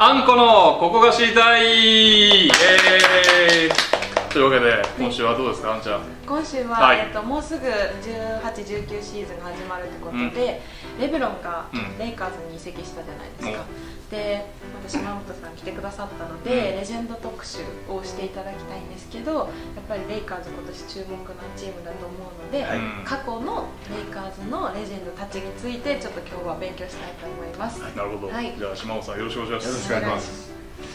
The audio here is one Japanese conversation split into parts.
あんこのここが知りたいというわけで今週はどうですか、あんちゃん。 今週は、 はいもうすぐ18、19シーズンが始まるということで、レブロンがレイカーズに移籍したじゃないですか。で、また島本さん来てくださったので、レジェンド特集をしていただきたいんですけど、やっぱりレイカーズ今年注目のチームだと思うので、過去のレイカーズのレジェンドたちについてちょっと今日は勉強したいと思います。 なるほど、じゃあ島本さんよろしくお願いします。 よろしくお願いします。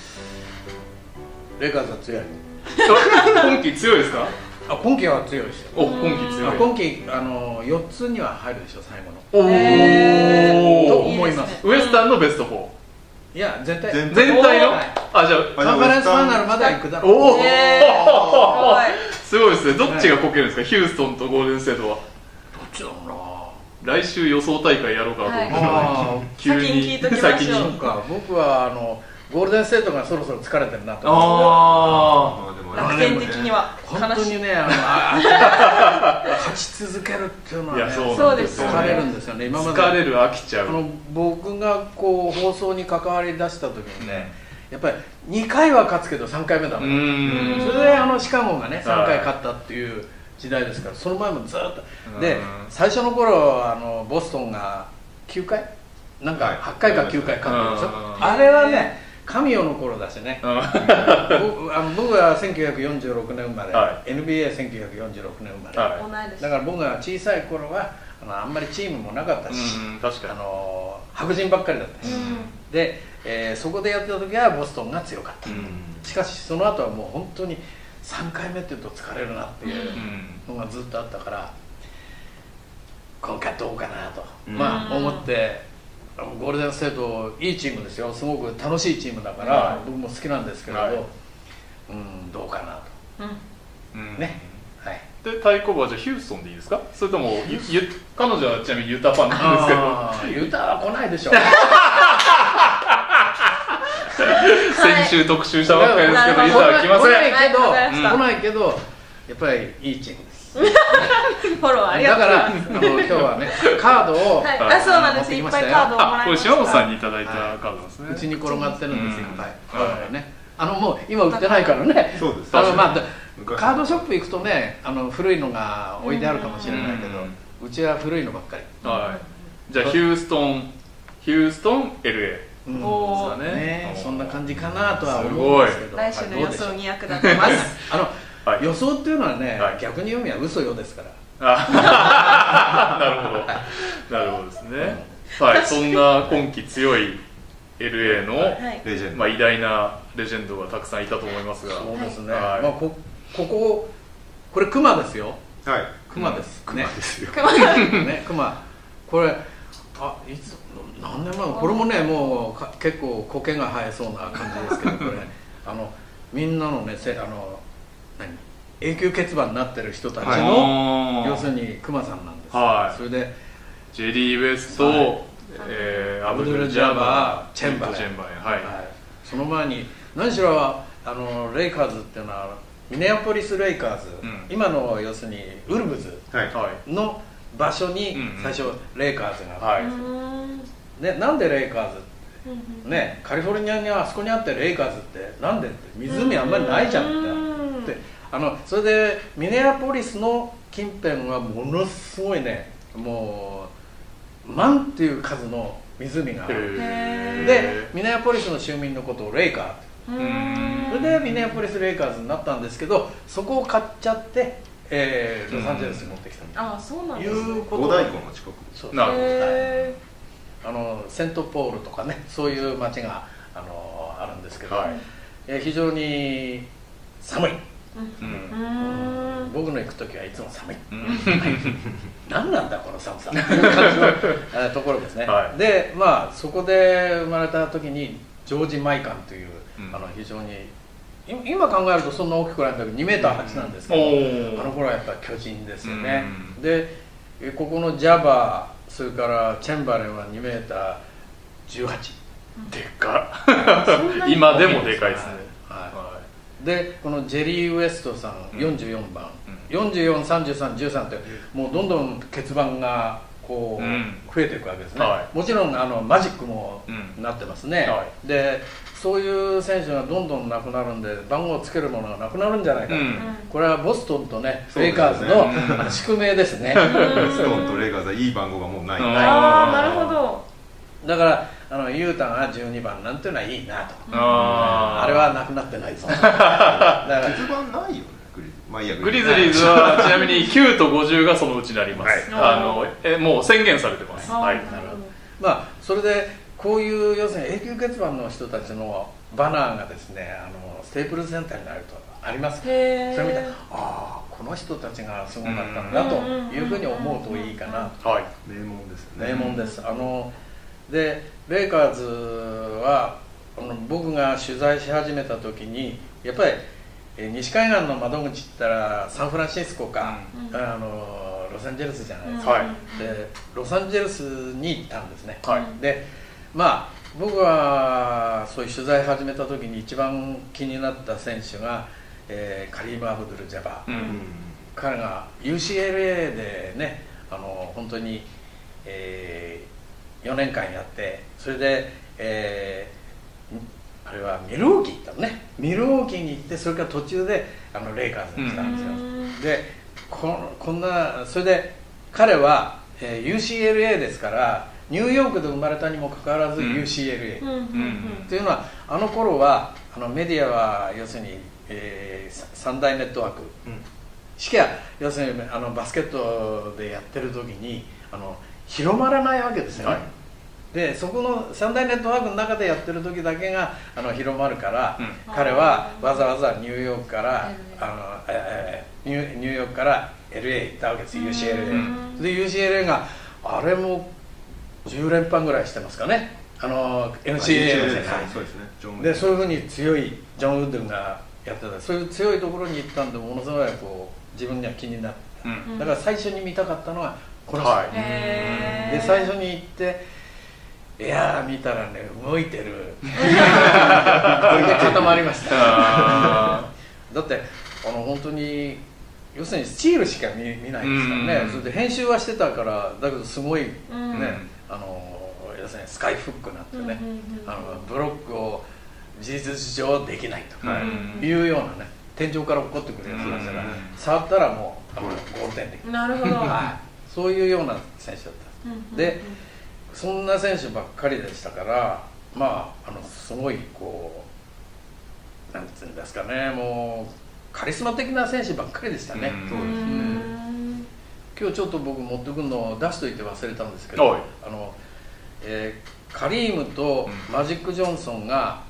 レイカーズは強い。 今季強いですか？ 今季は強いですよ。 お、今季強い。 今季4つには入るでしょ、最後の。 おお。 と思います。 ウエスタンのベスト4。 いや、全体の。あ、じゃあカンファレンスファイナルまでは行くだろう。 おお。すごいですね。どっちがこけるんですか？ヒューストンとゴールデンステートは。どっちだろうな。 来週予想大会やろうかと思ってたら急に先にそうか。僕はゴールデンステートがそろそろ疲れてるなと思って。楽天的には本当にね、勝ち続けるっていうのはね、 そうです疲れるんですよね。今まで疲れる、飽きちゃう。 僕がこう放送に関わり出した時にね、やっぱり2回は勝つけど3回目だもん。それでシカゴがね3回勝ったっていう時代ですから、その前もずっとで、最初の頃ボストンが9回なんか8回か9回勝ってるでしょ。あれはね、神代の頃だしね。僕は1946年生まれ、NBA1946 年生まれ、だから僕が小さい頃はあんまりチームもなかったし、白人ばっかりだったし、で、そこでやってた時はボストンが強かった。しかしその後はもう本当に3回目っていうと疲れるなっていうのがずっとあったから、今回どうかなと思って。ゴールデンステートいいチームですよ。すごく楽しいチームだから、僕も好きなんですけれど、どうかなとね。 で、対抗馬はじゃあヒューストンでいいですか？それとも彼女はちなみにユタファンなんですけど。 ユタは来ないでしょう。 先週特集したばっかりですけど、ユタは来ません。 来ないけど、やっぱりいいチームです。 フォローありがとう。 だから今日はね、カードをそうなんです。いっぱいカードをもらいました。 これ島本さんにいただいたカードなんですね。 うちに転がってるんですよ。もう今売ってないからね。そうです。カードショップ行くとね、古いのが置いてあるかもしれないけど、うちは古いのばっかり。 じゃあヒューストン LA。 そうだね。そんな感じかなとは思うんですけど。 来週の予想に役立てます。 予想っていうのはね、逆に読みは嘘よですから。 なるほど、なるほどですね。はい、そんな今季強い LA の偉大なレジェンドがたくさんいたと思いますが。 そうですね。これクマですよ。 はい。 クマです。 クマですよ。 ね、クマ。これいつ何年前これもね、もう結構苔が生えそうな感じですけど、これみんなのね永久欠番になってる人たちの要するにクマさんなんです。それでジェリー・ウェスト、アブドゥル・ジャバー、 チェンバレン。その前に何しろレイカーズっていうのはミネアポリス・レイカーズ、今の要するにウルブズの場所に最初レイカーズがあって、なんでレイカーズね、カリフォルニアにあそこにあってレイカーズってなんでって湖あんまりないじゃんって。それでミネアポリスの近辺はものすごいね、もう万っていう数の湖がある。でミネアポリスの州民のことをレイカーって、それでミネアポリスレイカーズになったんですけど、そこを買っちゃってロサンゼルスに持ってきたということ。五大湖の近く。 そうセントポールとかね、そういう町があるんですけど、非常に寒い。僕の行く時はいつも寒い。何なんだこの寒さっていう感じのところですね。でそこで生まれた時にジョージ・マイカンという非常に今考えるとそんな大きくないんだけど2メーター8なんですけど、あの頃はやっぱり巨人ですよね。でここのジャバー、それからチェンバレンは2メーター18。 でかっ。今でもでかいですね。 でこのジェリー・ウエストさん44番、44、33、13ってもうどんどん欠番がこう増えていくわけですね、もちろんマジックもなってますね、でそういう選手がどんどんなくなるんで番号をつけるものがなくなるんじゃないか、これはボストンとねレイカーズの宿命ですね。ボストンとレイカーズはいい番号がもうない。 ああ、なるほど。 だからユータが12番なんていうのはいいなと。あれはなくなってないぞ。だから 10番ないよね。 グリズリーズはちなみに9と50がそのうちになります。もう宣言されてます。はい。 まあそれでこういう要するに永久欠番の人たちのバナーがですね、ステープルズセンターになるとあります。それ見たらこの人たちがすごかったんだというふうに思うといいかな。 はい。 名門ですよね。名門です。でレイカーズは僕が取材し始めた時にやっぱり西海岸の窓口って言ったらサンフランシスコか、ロサンゼルスじゃないですか、でロサンゼルスに行ったんですね、でまあ僕はそういう取材始めた時に一番気になった選手が、カリーム・アブドゥル・ジャバー、彼が UCLA でね本当に、4年間やってそれで、あれはミルウォーキー行ったのね。ミルウォーキーに行ってそれから途中でレイカーズに来たんですよ。でこんなそれで彼は、UCLA ですからニューヨークで生まれたにもかかわらず UCLA っていうのは頃はメディアは要するに、三大ネットワークしか要するにバスケットでやってる時に広まらないわけですよね。でそこの三大ネットワークの中でやってる時だけが広まるから、彼はわざわざニューヨークからニューヨークから LA 行ったわけです。 UCLA で UCLA があれも10連覇ぐらいしてますかね、NCAA の世界でそういうふうに強いジョン・ウッドがやってた。そういう強いところに行ったんでものすごいこう自分には気になって、だから最初に見たかったのはこの人、で最初に行っていや見たらね動いてるこれで固まりましただって本当に要するにスチールしか見ないですからね。それで編集はしてたからだけどすごいね、要するにスカイフックなんてね、ブロックを事実上できないというようなね、天井から落っこってくるやつだから触ったらもうゴールデンできる。 なるほど。 そういうような選手だった。でそんな選手ばっかりでしたからまあすごいこうなんていうんですかね、もうカリスマ的な選手ばっかりでしたね。今日ちょっと僕持ってくるのを出しといて忘れたんですけど、カリームとマジック・ジョンソンが、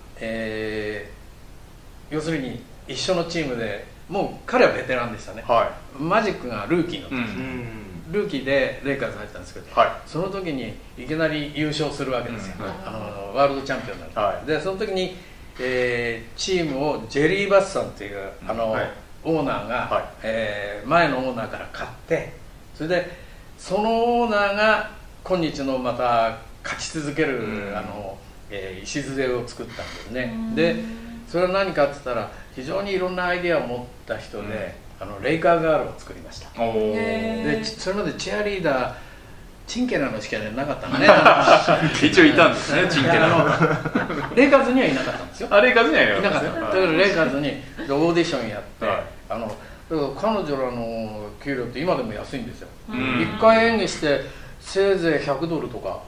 要するに一緒のチームでもう彼はベテランでしたね、マジックがルーキーの時、ルーキーでレイカーズ入ったんですけど、その時にいきなり優勝するわけですよ、ワールドチャンピオンになって、でその時に、チームをジェリー・バスさんっていうオーナーが、前のオーナーから買って、それでそのオーナーが今日のまた勝ち続ける礎を作ったんですね。でそれは何かって言ったら非常にいろんなアイデアを持った人で、レイカーガールを作りました。でそれまでチアリーダーチンケラのしかなかったのね一応いたんですね、チンケラのレイカーズにはいなかったんですよ。 レイカーズにはいなかった。だからレイカーズにオーディションやって、彼女らの給料って今でも安いんですよ。1回演技してせいぜい$100とか。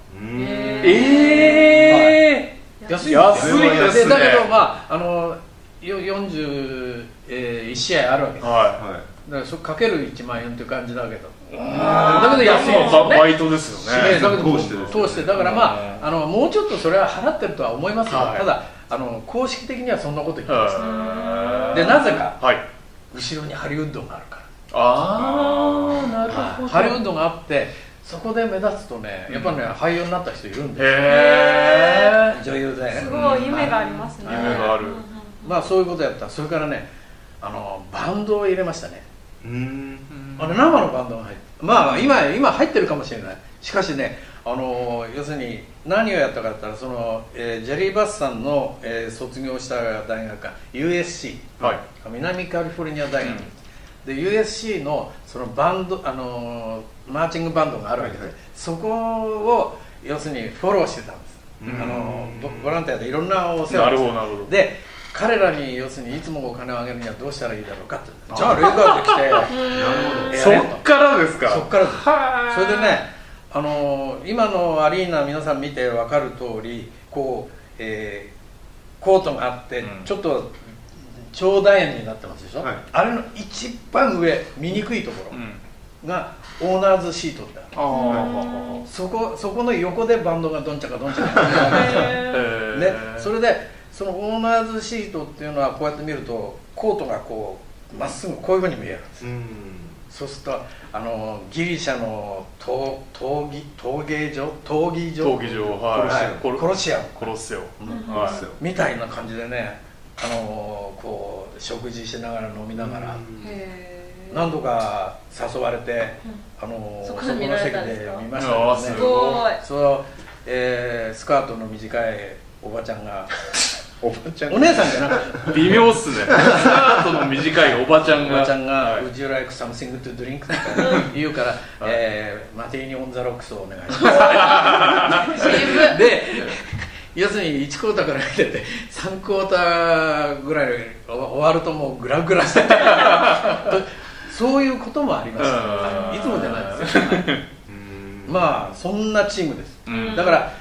安いですね。だけどまあ41試合あるわけです。だからそれかける1万円っていう感じだけど。だけど安いですよね。 バイトですよね。 だけど通してだからまあもうちょっとそれは払ってるとは思いますが、ただ公式的にはそんなこと言ってました。でなぜか後ろにハリウッドがあるから。なるほど。ハリウッドがあってそこで目立つとね、やっぱね俳優になった人いるんですよ。女優で。 すごい夢がありますね。 夢がある。 まあそういうことやった。それからねバンドを入れましたね。生のバンドが入って、まあ今入ってるかもしれない。しかしね要するに何をやったかって言ったらジェリー・バスさんの、卒業した大学が USC、南カリフォルニア大学、 で USC のそのバンド、マーチングバンドがあるわけで、そこを要するにフォローしてたんです。ボランティアでいろんなお世話をして、で彼らに要するにいつもお金をあげるにはどうしたらいいだろうかって、じゃあレイカーズ来てそっからですか。 そっからです。それでね、今のアリーナ皆さん見て分かる通りこう、コートがあって、ちょっと長楕円になってますでしょ、あれの一番上見にくいところがオーナーズシートってある。そこの横でバンドがどんちゃかどんちゃかね、それでそのオーナーズシートっていうのはこうやって見るとコートがこうまっすぐこういうふうに見えるんです。そうするとギリシャの闘技場コロシアムみたいな感じでね、こう食事しながら飲みながら、何度か誘われて、そこの席で見ましたけどね。スカートの短いおばちゃんがお姉さんじゃなくて微妙っすね。スカートの短いおばちゃんが 「Would you like something to drink?」とか言うから「マティーニオンザロックスをお願いします」で要するに1クォーターから見てて3クォーターぐらい終わるともうグラグラしててそういうこともありました。いつもじゃないですよ。まあそんなチームです。だから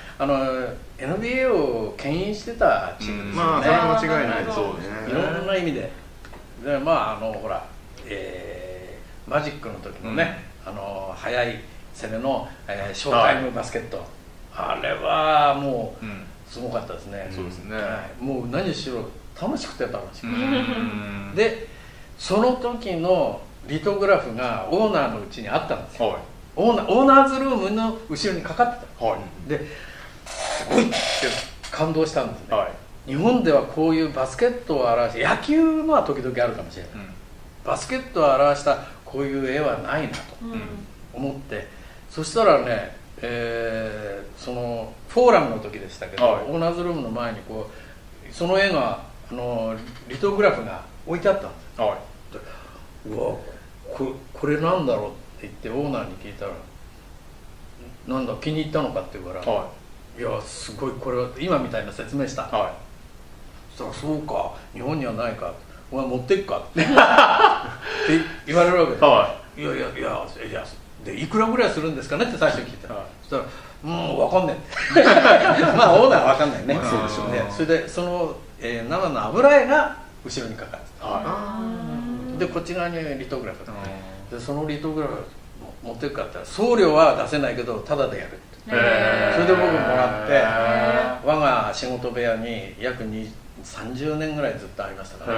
NBA を牽引してたチームですよね。 まあそれは間違いないですよね。 いろんな意味で。でまあほら、マジックの時のね、速い攻めの、ショータイムバスケット、あれはもうすごかったですね。 そうですね。 もう何しろ楽しくて楽しくて。でその時のリトグラフがオーナーのうちにあったんですよ。オーナーズルームの後ろにかかってた。ですごいって感動したんですね。日本ではこういうバスケットを表して、野球のは時々あるかもしれない、バスケットを表したこういう絵はないなと思って、そしたらね、そのフォーラムの時でしたけど、オーナーズルームの前にこうその絵がリトグラフが置いてあったんですよ。うわこれなんだろうって言ってオーナーに聞いたら、なんだ気に入ったのかって言うから、いやすごいこれは今みたいな説明した。そしたらそうか日本にはないか、お前持ってくかって言われるわけです。いやでいくらぐらいするんですかねって最初聞いた。そしたら分かんないまあオーナーは分かんないね。そうでしょうね。それでその生の油絵が後ろにかかってた。でこっち側にリトグラフで、そのリトグラフ持ってくかって言ったら送料は出せないけどタダでやるって。それで僕もらって我が仕事部屋に約30年ぐらいずっとありましたから。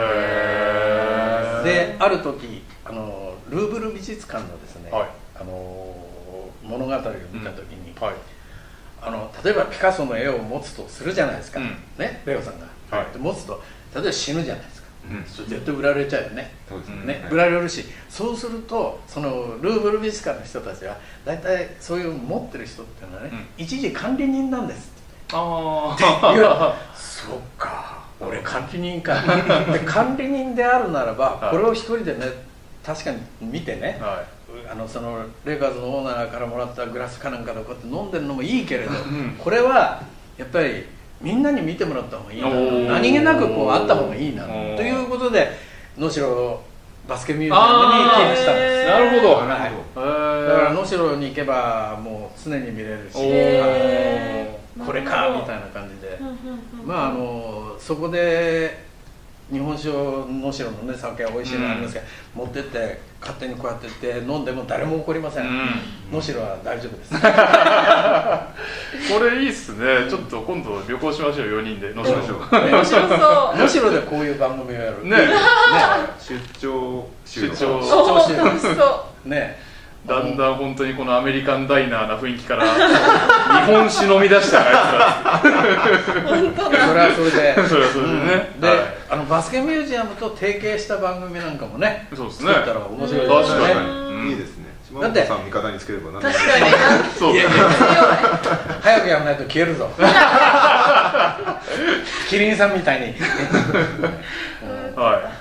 である時ルーブル美術館のですね、物語を見た時に、例えばピカソの絵を持つとするじゃないですか、ね、レオさんが、持つと例えば死ぬじゃないですか。それ絶対売られちゃうよね。売られるし、そうするとそのルーブル美術館の人たちは大体そういう持ってる人っていうのはね、一時管理人なんですって。そうか俺管理人かで管理人であるならばこれを一人でね確かに見てね、そのレイカーズのオーナーからもらったグラスかなんかでこうやって飲んでるのもいいけれど、これはやっぱりみんなに見てもらった方がいいな、何気なくこうあった方がいいなということで能代バスケミュージアムに寄付したんです。 なるほど。 だから能代に行けばもう常に見れるし、これかみたいな感じで、まあそこで日本酒を能代のね酒は美味しいのありますけど、持ってって勝手にこうやってって飲んでも誰も怒りません。能代は大丈夫です。 これいいっすね。ちょっと今度旅行しましょう、4人で。能代でこういう番組をやるね。 出張ね。 だんだん本当にこのアメリカンダイナーな雰囲気から日本酒飲み出したあいつら。 本当だ。 それはそれで。 それはそれでね。 で、バスケミュージアムと提携した番組なんかもね。 そうですね。 作ったら面白いですね。 いいですね。島本さん味方につければ何でも。 確かに。 そう。 早くやらないと消えるぞ。キリンさんみたいに。 はい。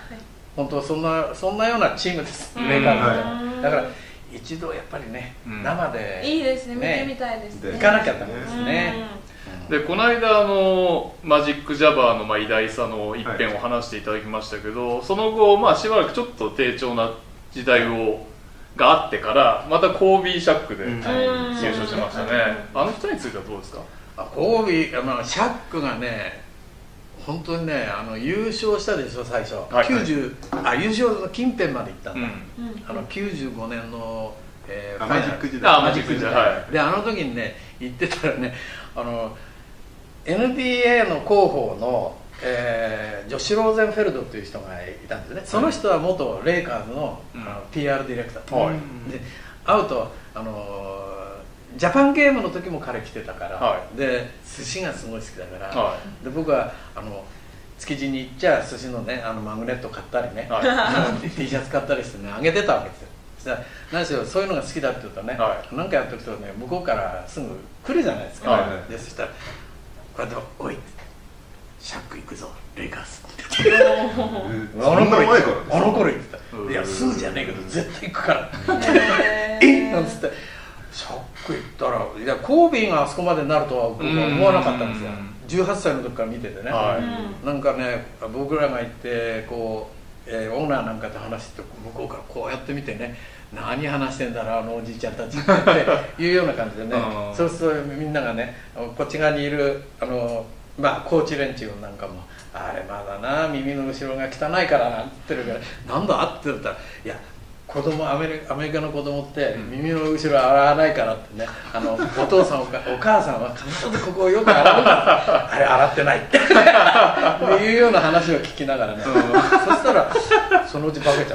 本当そんなようなチームです、レイカーズ。だから一度やっぱりね、生でいいですね、見てみたいですね。 行かなきゃダメですね。 でこの間マジック・ジャバーの偉大さの一辺を話していただきましたけど、その後しばらくちょっと低調な時代があってからまたコービー・シャックで優勝しましたね。あの人についてはどうですか？ コービー、シャックがね、本当にね、優勝したでしょ最初。優勝の近辺まで行ったんだ。95年のマジック時代。 マジック時代で、あの時にね行ってたらね、NBA の広報のジョシュ・ローゼンフェルドという人がいたんですね。その人は元レイカーズのPR ディレクターで、会うとジャパンゲームの時も彼来てたから、で寿司がすごい好きだから、で僕は築地に行っちゃ寿司のねマグネット買ったりね、T シャツ買ったりしてねあげてたわけですよ。そしたら何しろそういうのが好きだって言うとね、何かやっておくとね向こうからすぐ来るじゃないですか。でそしたらこうやって「おい」シャック行くぞレイカーズってあの頃言ってた。いやすぐじゃねえけど絶対行くからえなんつってシャック行ったら、いやコービーがあそこまでなるとは僕は思わなかったんですよ。18歳の時から見ててね、なんかね僕らが行ってこう、オーナーなんかと話して向こうからこうやって見てね、何話してんだろうあのおじいちゃんたちっていうような感じでね、そうするとみんながねこっち側にいるコーチ連中なんかも「あれまだな耳の後ろが汚いから」なんて言ってるから「なんだ?」って言ったら「いや子供アメリカの子供って耳の後ろ洗わないから」ってね、お父さんお母さんは必ずここをよく洗うんだあれ洗ってないっていうような話を聞きながらね、そしたらそのうち化けちゃって。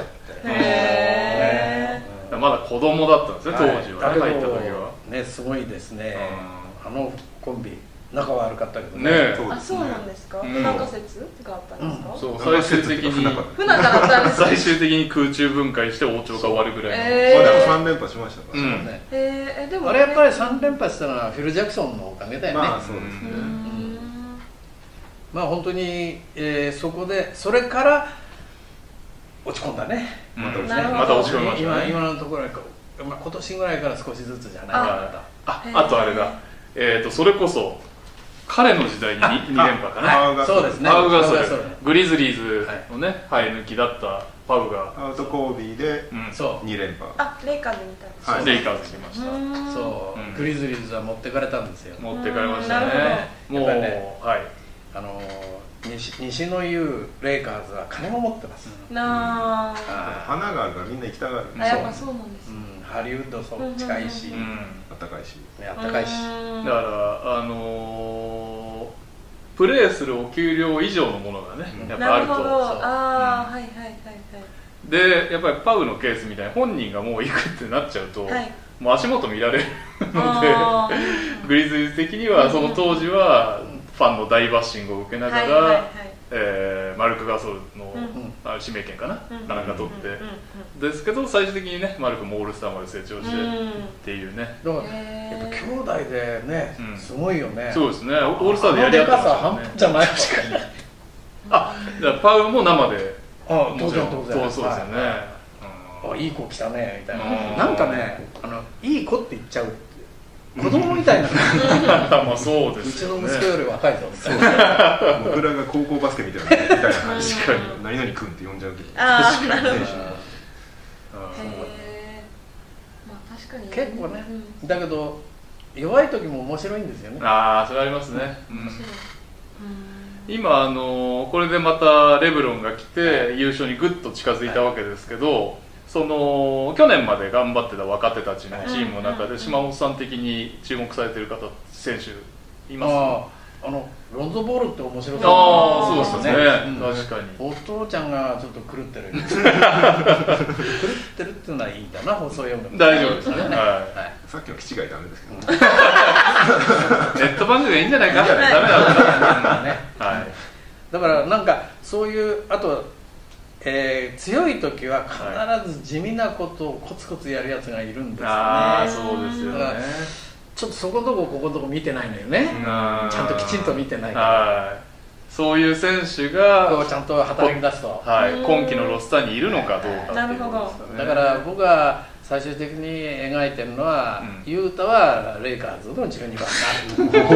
まだ子供だったんですね当時はね。入った時はねすごいですね。コンビ仲悪かったけどね。 あ、そうなんですか。不仲説があったんですか。 そう、最終的に不仲だったんです。 最終的に空中分解して王朝が終わるぐらいの。 でも3連覇しましたからね。でもあれやっぱり3連覇したのはフィル・ジャクソンのおかげだよね。 そうですね。 本当にそこでそれから落ち込んだね。 また落ち込みましたね。 今のところ今年ぐらいから少しずつじゃないかな。あとあれだ。それこそ彼の時代に2連覇かな。 そうですね。 パウがそれグリズリーズのね生え抜きだったパウがアウトコービーで2連覇。 レイカーズにいたんです。 レイカーズにいました。 そうグリズリーズは持ってかれたんですよ。 持ってかれましたね。もう西の言うレイカーズは金も持ってます。 花があるからみんな行きたがる。 やっぱそうなんです。 ハリウッド近いし暖かいしだからプレーするお給料以上のものがねやっぱあると。でやっぱりパウのケースみたいに本人がもう行くってなっちゃうともう足元見られるのでグリズリーズ的にはその当時はファンの大バッシングを受けながらマルク・ガソルの指名権かななんか取ってですけど最終的にねマルクもオールスターまで成長してっていうね。 だからやっぱ兄弟でねすごいよね。 そうですね。オールスターでやり合ってましたね。 じゃない確かに。 じゃあパウも生で当然そうですよね。 いい子来たねみたいな。なんかねいい子って言っちゃう。子供みたいなまあそうです。 うちの息子より若いぞみたいな。 僕らが高校バスケみたいな感じ。確かに何々君って呼んじゃうけど。 確かに。確かに。 結構ね。だけど弱い時も面白いんですよね。 それありますね。今これでまたレブロンが来て優勝にぐっと近づいたわけですけど。その去年まで頑張ってた若手たちのチームの中で島本さん的に注目されている方選手います？ ロンゾボールって面白そうですね。確かにお父ちゃんがちょっと狂ってる狂ってるっていうのはいいんだな放送読む大丈夫ですね。 さっきの気違いダメですけどネット番組がいいんじゃないか。ダメだね。 だからなんかそういうあと強い時は必ず地味なことをコツコツやるやつがいるんですよね。 そうですよね。 ちょっとそこのとこここのとこ見てないのよね。ちゃんときちんと見てないから。 そういう選手がちゃんと働き出すと、 はい、今季のロスターにいるのかどうかっていうことですよね。 だから僕は最終的に描いてるのは、雄太はレイカーズの12番になる。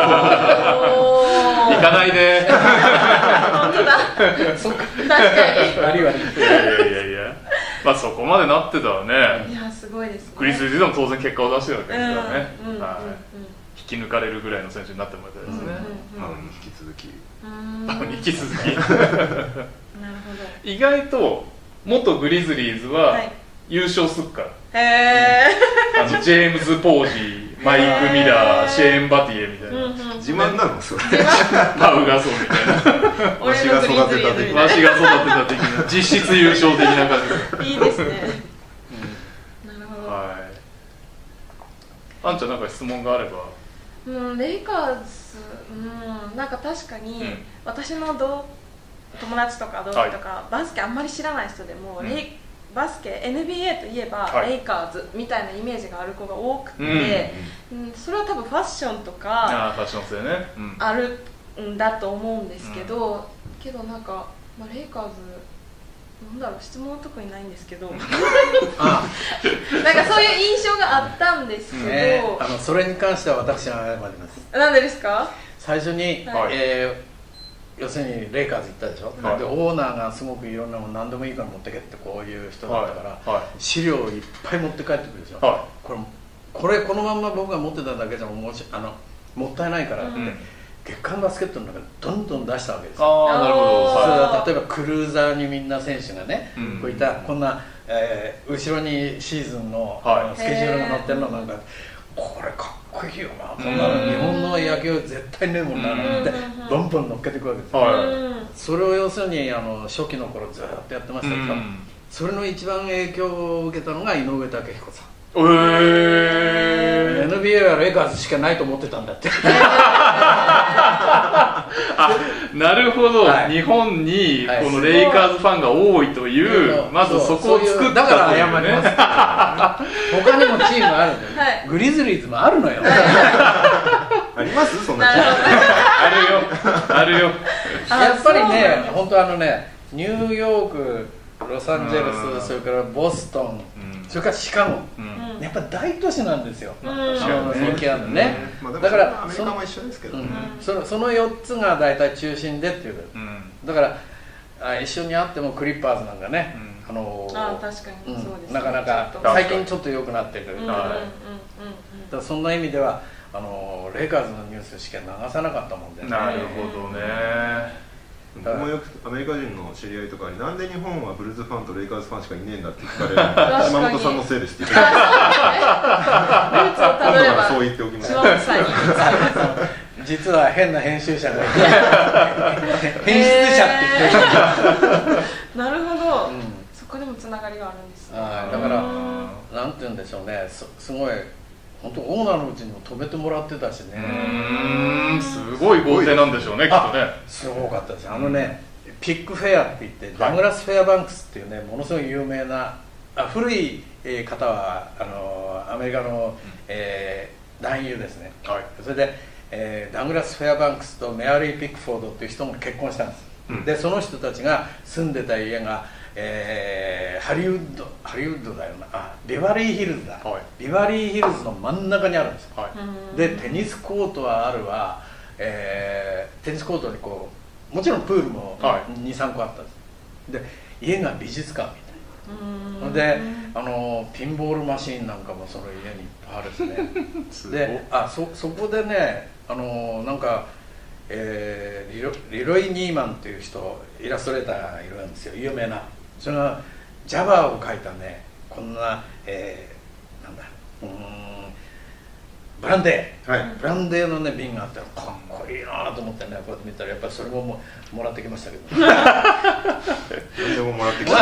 行かないで。 本当だ。 そっか。 確かに。 悪い悪い。 いや、まあそこまでなってたらね。 いやすごいですね。 グリズリーズでも当然結果を出してるわけですからね。引き抜かれるぐらいの選手になってもらいたいですね。 引き続き。 引き続き。なるほど。意外と元グリズリーズは優勝すっから。 へー。ジェームズ・ポージー、マイク・ミラー、シェーン・バティエみたいな。 自慢なのそれ。 パウガソみたいな。 わしが育てた的な。 わしが育てた的な。実質優勝的な感じ。いいですね。なるほど。 はい。あんちゃんなんか質問があれば。 レイカーズ、なんか確かに私の友達とか同期とかバスケあんまり知らない人でも、バスケ NBA といえばレイカーズみたいなイメージがある子が多くて、それは多分ファッションとかファッション性ね、 あるんだと思うんですけど、なんか、レイカーズなんだろう、質問は特にないんですけどなんかそういう印象があったんですけど、 それに関しては私が謝ります。 なんでですか？ 最初に、要するにレイカーズ行ったでしょ、でオーナーがすごくいろんなもの何でもいいから持ってけってこういう人だったから、資料をいっぱい持って帰ってくるでしょ、これこのまんま僕が持ってただけじゃもったいないからって、月刊バスケットの中でどんどん出したわけですよ。 なるほど。 例えばクルーザーにみんな選手がね、こういったこんな、後ろにシーズンのスケジュールが載ってるのなんか、これかっこいいよな、こんなの日本の野球絶対ねえもんなってボンボン乗っけていくわけですよ。それを要するに初期の頃ずっとやってましたけど、それの一番影響を受けたのが井上武彦さん。NBA はレイカーズしかないと思ってたんだって。 なるほど、日本にこのレイカーズファンが多いという、まずそこを作っただから謝ります他にもチームあるんだよ、グリズリーズもあるのよ。 ありますそんなチーム。 あるよ。 やっぱりね、本当ニューヨーク、ロサンゼルス、それからボストン、それからシカゴ、やっぱ大都市なんですよ、人気あるのね。だからアメリカも一緒ですけど、 その4つが大体中心でっていう、だから一緒に会ってもクリッパーズなんかね、なかなか最近ちょっと良くなってる。そんな意味ではレイカーズのニュースしか流さなかったもんで。 なるほどね。 僕もよくアメリカ人の知り合いとかに、なんで日本はブルーズファンとレイカーズファンしかいねえんだって聞かれる。島本さんのせいですって言ってた。そう言っておきます。 実は変な編集者がいて編集者って言ってる。なるほど。そこでもつながりがあるんですね。 だからなんて言うんでしょうね、すごい本当オーナーのうちにも止めてもらってたしね。 すごい豪邸なんでしょうね、きっとね。 すごかったです。ピックフェアって言ってダグラス・フェアバンクスっていうね、ものすごい有名な古い方はアメリカの男優ですね。それでダグラス・フェアバンクスとメアリー・ピックフォードっていう人も結婚したんです。でその人たちが住んでた家がハリウッドだよな、ビバリーヒルズだ、ビバリーヒルズの真ん中にあるんですよ。でテニスコートはあるわ、テニスコートにもちろんプールも 2,3 個あったんです。で家が美術館みたいな。でピンボールマシーンなんかもその家にいっぱいあるんですね。でそこでねなんかリロイ・ニーマンっていう人、イラストレーターがいるんですよ、有名な。それがジャバーを描いたね、こんななんだブランデーのね瓶があって、かっこいいなと思ってね、こうやって見たらやっぱりそれももらってきましたけど。 何でももらってきた。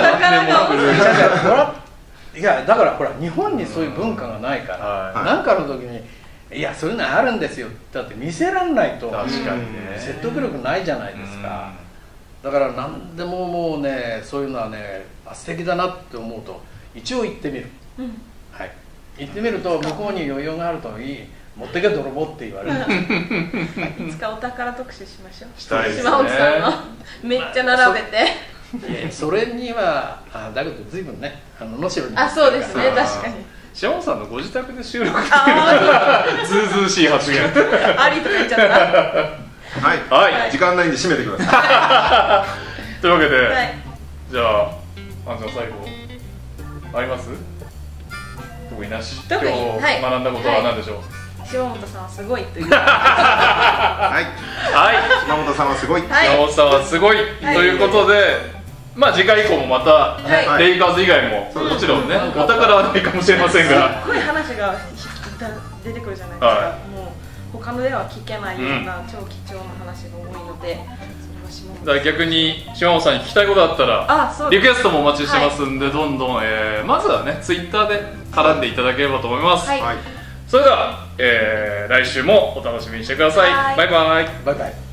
いやだからほら日本にそういう文化がないから何かの時にいやそういうのあるんですよだって見せらんないと説得力ないじゃないですか。だから何でももうねそういうのはね素敵だなって思うと一応行ってみる、行ってみると向こうに余裕があると持ってけ泥棒って言われる。 いつかお宝特集しましょう。 したいですね。 島本さんのめっちゃ並べて。 いやそれにはだけど随分ね能代に。 そうですね、確かに。 島本さんのご自宅で収録っていうずうずうしい発言。 ありとか言っちゃった。 はい、時間ないんで締めてください。というわけで、じゃあアンちゃん最後あります？特になし。今日学んだことは何でしょう？ 島本さんはすごいという。 はい、島本さんはすごい。 島本さんはすごいということで。まあ次回以降もまたレイカーズ以外ももちろんねお宝はないかもしれませんが、 すごい話が出てくるじゃないですか。もう他のでは聞けないような超貴重な話が多いので、 だから逆に島本さんに聞きたいことあったらリクエストもお待ちしてますんで、どんどんまずはねツイッターで絡んでいただければと思います。それでは来週もお楽しみにしてください。バイバイ。 バイバイ。